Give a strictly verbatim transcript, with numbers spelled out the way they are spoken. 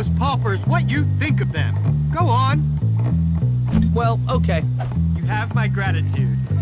those paupers what you think of them. Go on. Well, okay. You have my gratitude.